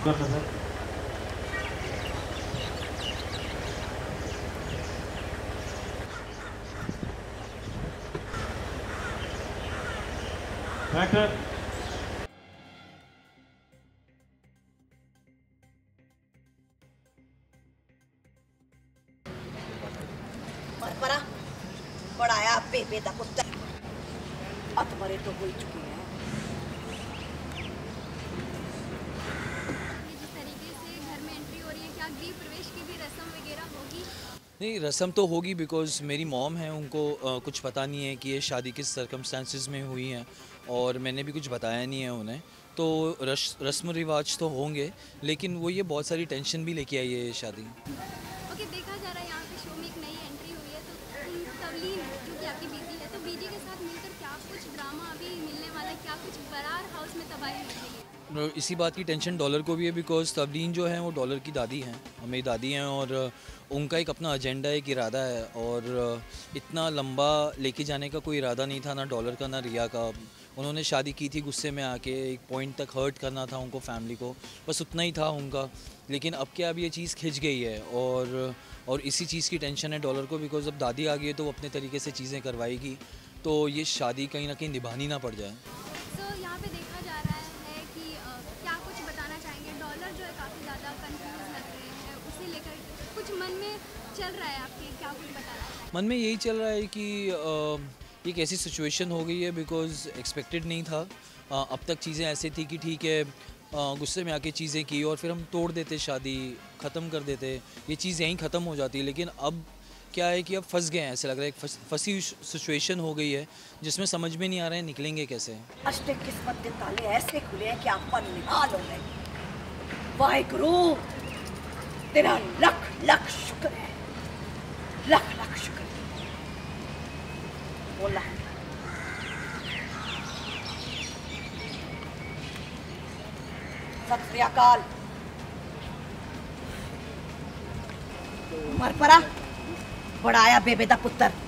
शुक्र सर। बैठ परा बड़ाया बेबे दा पुत्तर अतबरे तो हो चुके हैं। जिस तरीके से घर में एंट्री हो रही है, क्या गृह प्रवेश की भी रस्म वगैरह होगी? नहीं, रस्म तो होगी बिकॉज़ मेरी मॉम है, उनको कुछ पता नहीं है कि ये शादी किस सर्कमस्टेंसेस में हुई है और मैंने भी कुछ बताया नहीं है उन्हें। तो रस्म रिवाज तो होंगे, लेकिन वो ये बहुत सारी टेंशन भी लेके आई है ये शादी। ओके, देखा जा रहा है यहाँ पे शो में एक नई एंट्री हुई है, तो तवलीन जो कि आपकी बीजी है, तो बीजी के साथ मिलकर क्या कुछ ड्रामा अभी मिलने वाला है, क्या कुछ बरार हाउस में तबाही मचेगी? इसी बात की टेंशन डॉलर को भी है बिकॉज़ तवलीन जो है वो डॉलर की दादी हैं, मेरी दादी हैं, और उनका एक अपना एजेंडा, एक इरादा है, और इतना लंबा लेके जाने का कोई इरादा नहीं था, ना डॉलर का ना रिया का। उन्होंने शादी की थी गुस्से में आके, एक पॉइंट तक हर्ट करना था उनको, फैमिली को, बस उतना ही था उनका। लेकिन अब क्या, अब ये चीज़ खिंच गई है, और इसी चीज़ की टेंशन है डॉलर को बिकॉज़ अब दादी आ गई है तो वो अपने तरीके से चीज़ें करवाएगी, तो ये शादी कहीं ना कहीं निभानी ना पड़ जाए। तो यहाँ पे देखा जा रहा है कि क्या कुछ बताना चाहेंगे? डॉलर जो है काफ़ी ज़्यादा कंफ्यूज लग रहे हैं, उसे लेकर कुछ मन में चल रहा है आपके, क्या कुछ बताना चाहेंगे? मन में यही चल रहा है कि एक ऐसी सिचुएशन हो गई है बिकॉज़ एक्सपेक्टेड नहीं था। अब तक चीज़ें ऐसे थी कि ठीक है, गुस्से में आके चीज़ें की और फिर हम तोड़ देते, शादी ख़त्म कर देते, ये चीज़ यहीं ख़त्म हो जाती। लेकिन अब क्या है कि अब फंस गए हैं, ऐसे लग रहा है एक फंसी सिचुएशन हो गई है जिसमें समझ में नहीं आ रहा है निकलेंगे कैसे। अष्टे किस्मत के ताले ऐसे खुले हैं कि आप पर निकाल हो गए। वाहिगुरु तेरा लख लख शुक्र है, लख लख शुक्र है। बोला सत श्री अकाल। मर परा बड़ाया बेबे दा पुत्तर